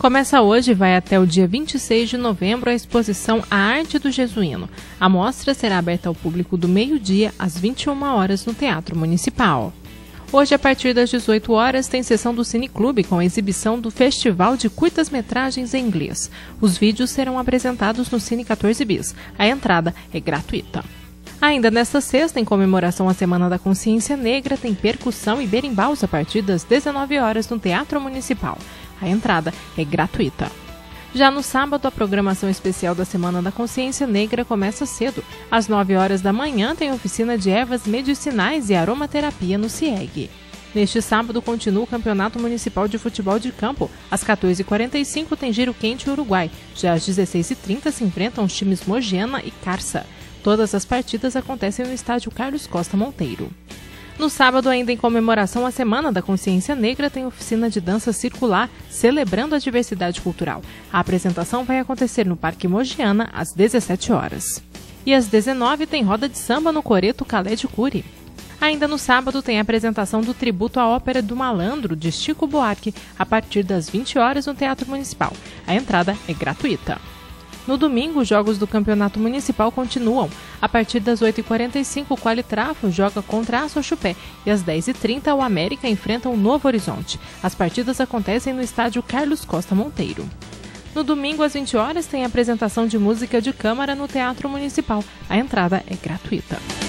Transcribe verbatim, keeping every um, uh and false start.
Começa hoje e vai até o dia vinte e seis de novembro a exposição A Arte do Jesuíno. A mostra será aberta ao público do meio-dia às vinte e uma horas no Teatro Municipal. Hoje, a partir das dezoito horas, tem sessão do Cineclube com a exibição do Festival de Curtas-Metragens em Inglês. Os vídeos serão apresentados no Cine quatorze bis. A entrada é gratuita. Ainda nesta sexta, em comemoração à Semana da Consciência Negra, tem percussão e berimbaus a partir das dezenove horas no Teatro Municipal. A entrada é gratuita. Já no sábado, a programação especial da Semana da Consciência Negra começa cedo. Às nove horas da manhã tem oficina de ervas medicinais e aromaterapia no CIEG. Neste sábado continua o Campeonato Municipal de Futebol de Campo. Às quatorze e quarenta e cinco tem Giro Quente Uruguai. Já às dezesseis e trinta se enfrentam os times Mogiana e Carça. Todas as partidas acontecem no estádio Carlos Costa Monteiro. No sábado, ainda em comemoração à Semana da Consciência Negra, tem oficina de dança circular, celebrando a diversidade cultural. A apresentação vai acontecer no Parque Mogiana, às dezessete horas. E às dezenove tem roda de samba no Coreto Calé de Curi. Ainda no sábado, tem a apresentação do tributo à Ópera do Malandro, de Chico Buarque, a partir das vinte horas no Teatro Municipal. A entrada é gratuita. No domingo, os jogos do Campeonato Municipal continuam. A partir das oito e quarenta e cinco, o Qualitrafo joga contra a Sochupé e às dez e trinta, o América enfrenta o Novo Horizonte. As partidas acontecem no estádio Carlos Costa Monteiro. No domingo, às vinte horas, tem a apresentação de música de câmara no Teatro Municipal. A entrada é gratuita.